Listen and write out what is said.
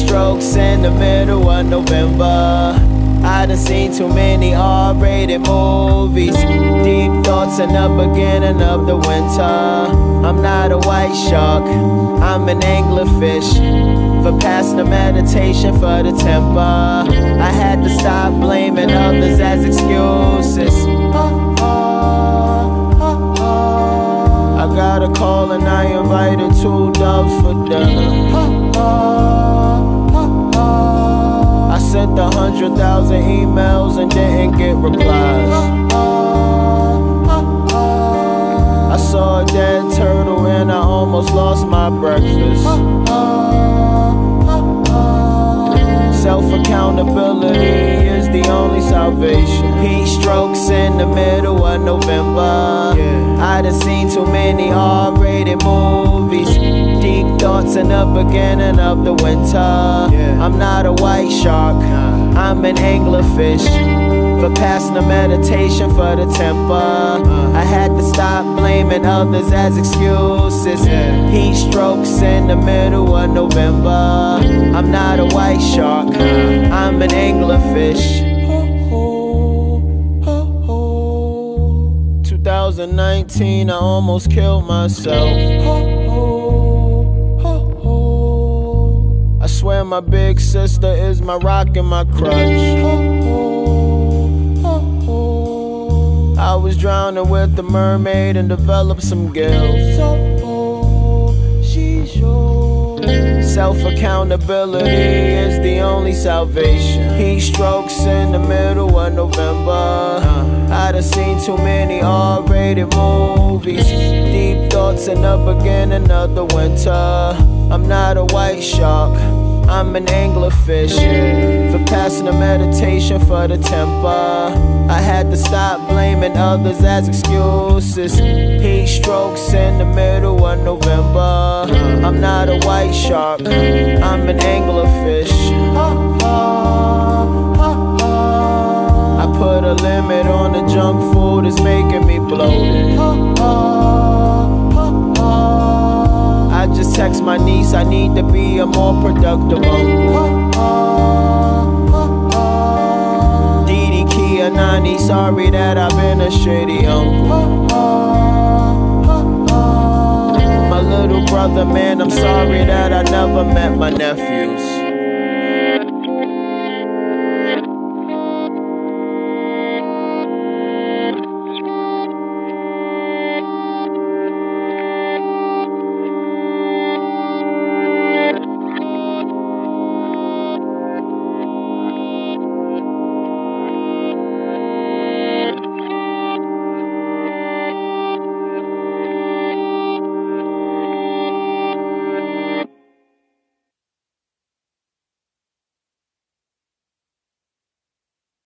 strokes in the middle of November. I done seen too many R-rated movies. Deep thoughts in the beginning of the winter. I'm not a white shark, I'm an anglerfish. For past the meditation for the temper. I had to stop blaming others as excuses. I got a call and I invited 2 doves for dinner. I sent 100,000 emails and didn't get replies. I saw a dead turtle and I almost lost my breakfast. Self-accountability is the only salvation. Heat strokes in the middle of November. I done seen too many R-rated movies. Deep thoughts in the beginning of the winter. I'm not a white shark, I'm an anglerfish. For past the meditation for the temper. I had to stop blaming others as excuses. Heat strokes in the middle of November. I'm not a white shark, I'm an anglerfish. 2019, I almost killed myself. I swear my big sister is my rock and my crutch. I was drowning with the mermaid and developed some gills. Self-accountability is the only salvation. Heat strokes in the middle of November. I done seen too many R-rated movies. Deep thoughts in the beginning of the winter. I'm not a white shark, I'm an anglerfish. For passing the meditation for the temper. I had to stop blaming others as excuses. Heat strokes in the middle of November. I'm not a white shark, I'm an anglerfish. I put a limit on the junk food, it's making me bloated. I just text my niece, I need to be a more productive uncle. Didi, Kia, Nani, sorry that I've been a shitty uncle. My little brother, man, I'm sorry that I never met my nephew.